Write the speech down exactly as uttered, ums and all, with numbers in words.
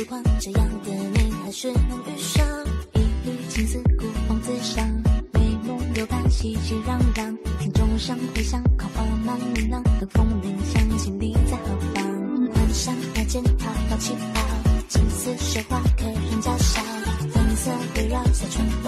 路况，这样的你还是能遇上。一缕青丝古风自赏，眉目流盼熙熙攘攘，听钟声回响，烤花满琳琅，等风铃响，心里在何方？幻想那件飘飘旗袍，金丝绣花，客人较少，粉色围绕在唇